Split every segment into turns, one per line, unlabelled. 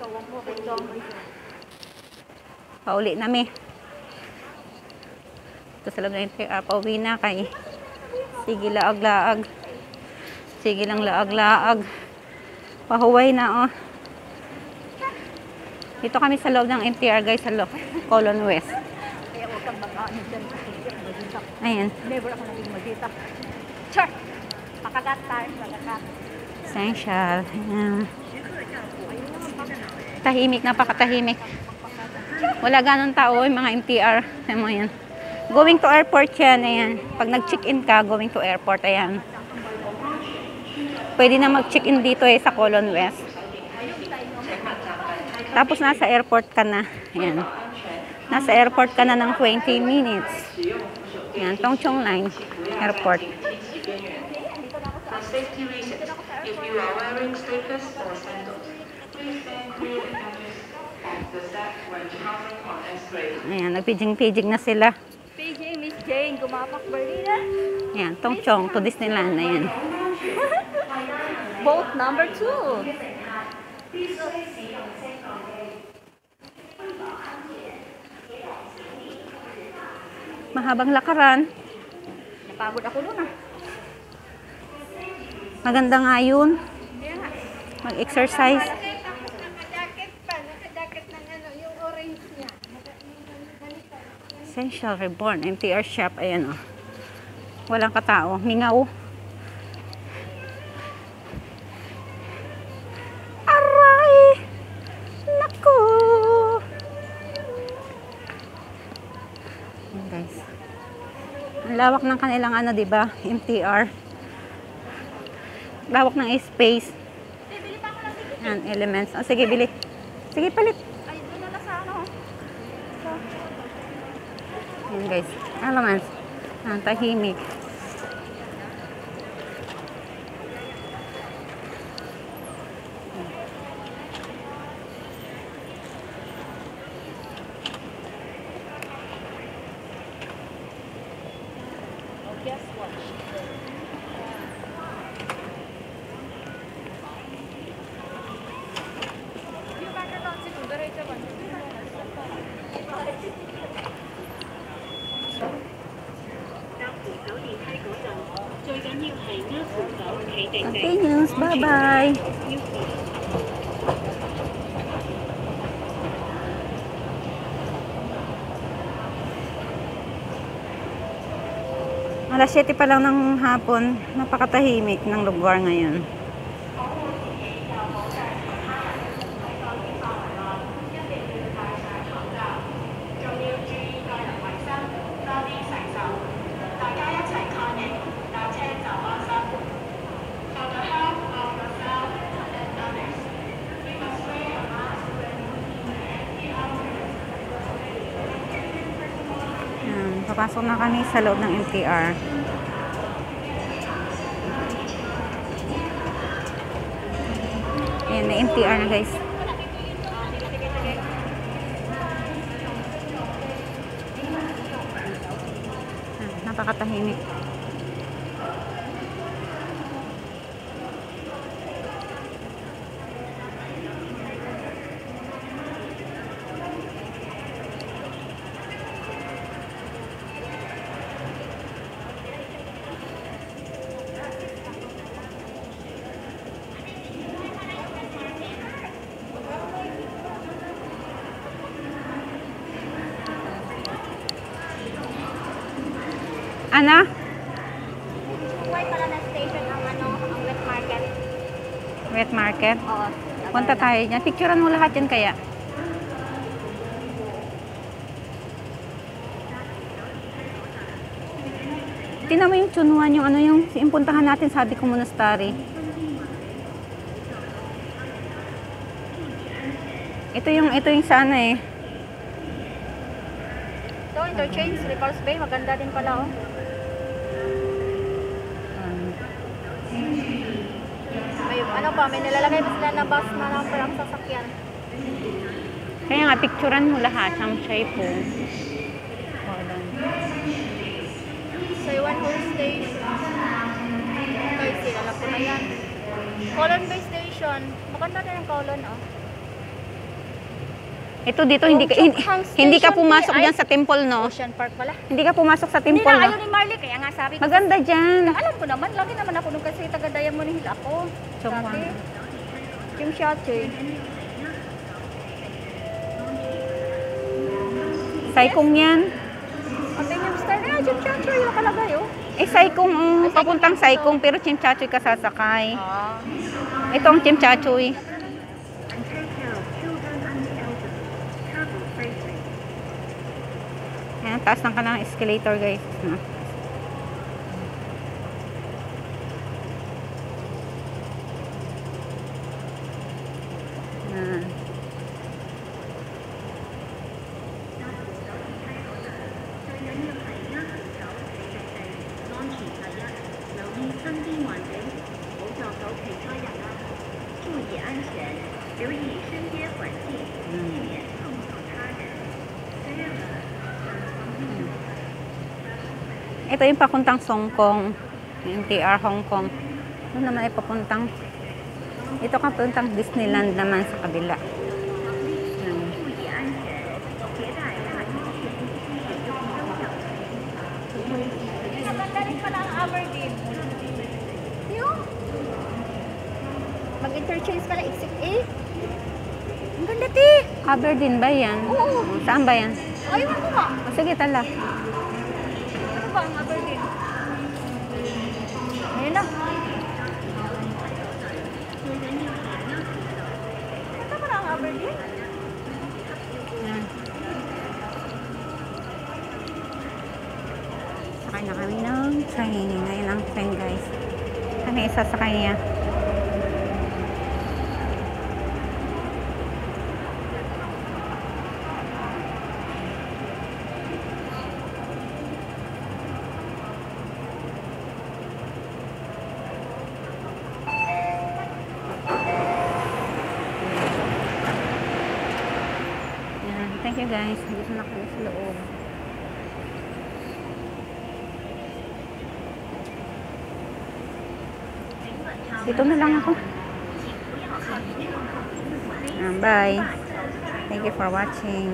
Pauli na mi. Ito sa loob na MTR. Pauwi na kay. Sige laag-laag. Sige lang laag-laag. Pahuway na oh. Dito kami sa loob ng MTR guys, sa Colon West.
Kaya huwag kang baka dyan.
Ayan.
Never ako naging magkita. Char! Pakagat tayo. Pakagat.
Essential. Ayan. Tahimik, napakatahimik. Wala ganun tao yung mga MTR. Ayan mo yan. Going to airport yan. Ayan. Pag nag-check-in ka, going to airport. Ayan. Pwede na mag-check-in dito sa Colon West. Tapos nasa airport ka na. Ayan. Nasa airport ka na ng 20 minutes. Ayan. Tung Chung Line Airport.
For safety reasons, if you are wearing slippers or sandals, please stand clear and of the step when traveling on escalators.
Ayan. Nagpijing-pijing na sila.
PJ, Miss Jane, gumapak Berlina.
Ayan. Tung Chung to Disneyland. Ayan.
Boat number 2.
Mahabang lakaran.
Napagod ako doon ah.
Maganda nga yun. Mag-exercise.
Naka-jacket pa. Naka-jacket ng ano, yung orange niya.
Essential Reborn. MTR shop. Ayan o. Walang katao. Mingaw. Aray! Naku! Ayan guys. Ang lawak ng kanilang ano, diba? MTR. Lawak ng space. Ayan, elements. Oh, sige, bili. Sige, palit.
Ay, doon na sa ano.
Ayan guys. Elements. Ayan, tahimik.
Guess what? Yung background si Kuya Rachel ba?
最緊要係握扶手企定定。
Continuous. Bye-bye. Alas 7 pa lang ng hapon. Napakatahimik ng lugar ngayon. Ayan, papasok na kami sa loob ng MTR. Ayan, may MTR na guys. Napakatahimik. Ana?
White pala na station ang ano, ang wet market.
Wet market?
Oo.
Punta tayo dyan. Picturean mo lahat yan kaya. Tingnan mo yung Chunwan, yung ano yung puntahan natin, sabi ko monastery. Ito yung sana eh.
Ito, interchange, Repulse Bay, maganda din pala oh. May ano pa, may nilalagay pa sila na bus na lang parang sasakyan.
Kaya nga, picturean mo lahat. Samchay po. Hold on.
Saiwan Hall Station. Okay, sila lang po na yan. Colon Bay Station. Maganda din ang Colon oh.
Ito dito, hindi ka, hindi ka pumasok dyan sa temple, no?
Ocean Park pala.
Hindi ka pumasok sa
Hindi
temple,
na,
no?
ayaw ni Marley. Kaya nga sabi ko.
Maganda dyan.
Alam ko naman, lagi naman ako nung kasi taga Diamond Hill ako.
Chongwon.
Dati. Yung Shache.
Saikong yan.
At yung star na, yung Shache yung nakalagay, oh.
Eh, Saikong, papuntang Saikong, pero Chimchachoy ka sasakay.
Ah.
Ito ang Chimchachoy. Ayan, taas ng kanang escalator, guys. Ayan. Ito yung papuntang Songkong, MTR Hong Kong. Ito naman ay papuntang, ito papuntang Disneyland naman sa kabila.
Maganda rin pala ang Aberdeen. Yung mag-interchange pala exit A. Ang ganda, ti.
Aberdeen ba yan?
Oo.
Saan ba yan?
Ayaw ko nga.
O, sige, tala.
Ano ba ang Aberdeen? Ayun na. Ito ba na ang Aberdeen?
Ayan. Sakay na kami ng train. Ngayon ang train, guys. Kami isasakay niya. Ayan. Thank you, guys. Dito na kami sa loob. Dito na lang ako. Bye. Thank you for watching.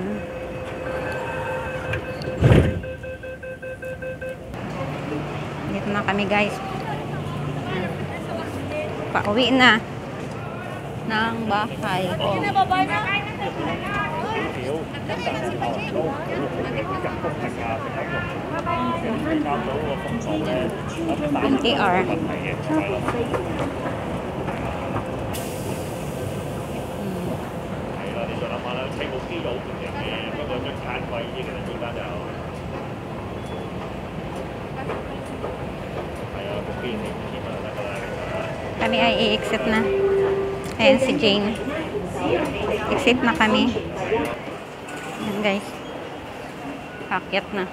Dito na kami, guys. Pauwi na ng bahay.
Nababa na.
NTR. Kami ay i-exit na. Ayan si Jane. Exit na kami. Ayan, guys. Akyat na.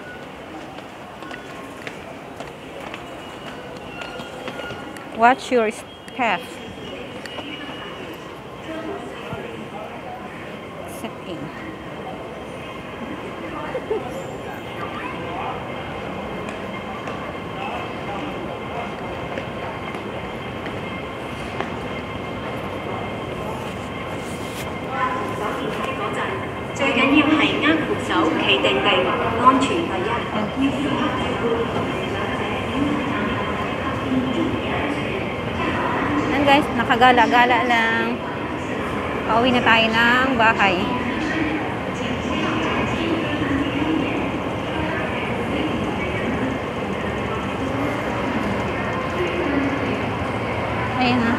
Watch your step. Exit in. Ayan, guys, nakagala-gala lang. Pauwi na tayo ng bahay. Ayan na.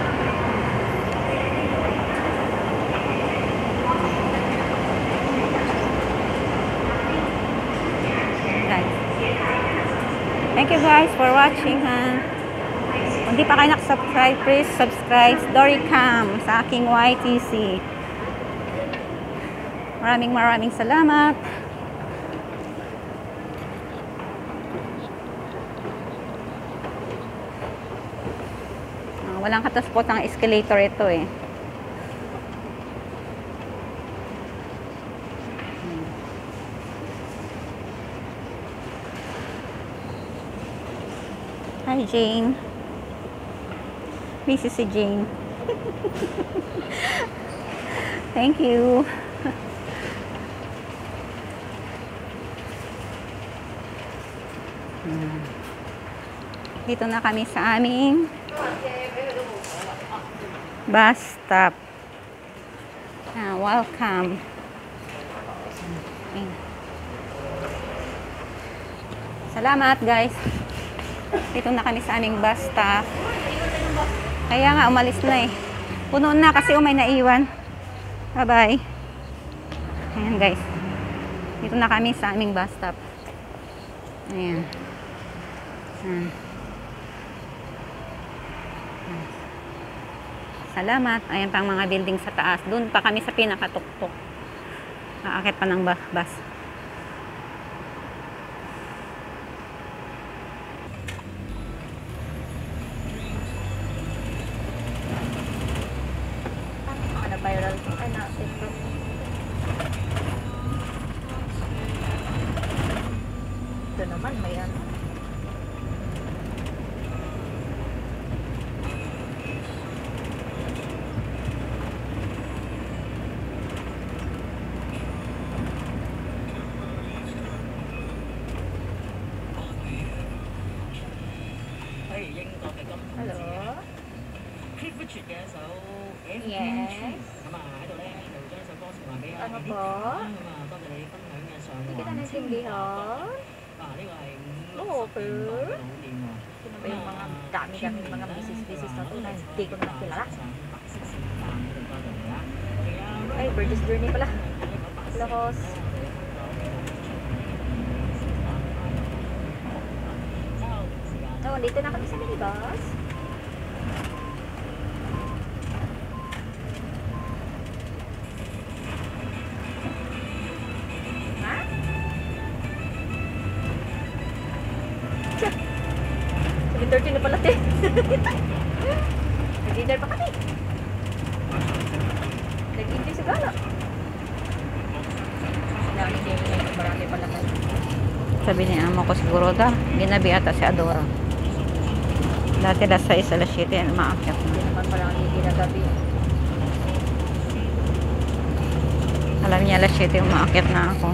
Guys. Thank you, guys, for watching, ha. Kung di pa kayo nakasubscribe, please subscribe Dorycam sa aking YTC. Maraming salamat. Walang kataspot ang escalator ito, eh. Hi, Jane. Busy si Jane. Thank you. Dito na kami sa aming bus stop. Welcome. Ayan. Salamat guys. Dito na kami sa aming bus stop. Kaya nga umalis na eh. Puno na kasi may naiwan. Bye bye. Ayan guys. Dito na kami sa aming bus stop. Ayan. Salamat. Ayan pang mga building sa taas. Doon pa kami sa pinakatuktok. Aakit pa ng bus.
Ano viral? Ano, TikTok. Ito naman, may ano. Hello? Yes. Ano po? Hindi kita naintindihan? Oo, okay. Sino ba yung mga dami-dami mga misis-misis na ito na hindi ko na nakilala? Ay, Birdie's Journey pala. Lakos. Oh, dito na kami sa minibus. Ha? Tiyak! 7:30 na pala, te. Nag-dinner pa kami. Nag-enjoy sa gala. Marami pala kayo.
Sabi ni amo ko siguro ginabi ata si Adora. Dati alas 6, alas 7 maakyat na.
Hindi naman parang ginagabi.
Alam niya alas 7 maakyat na ako.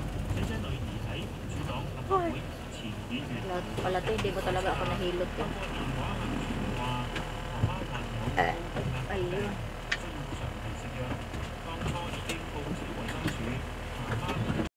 Pala to, hindi mo talaga ako nahilot ko.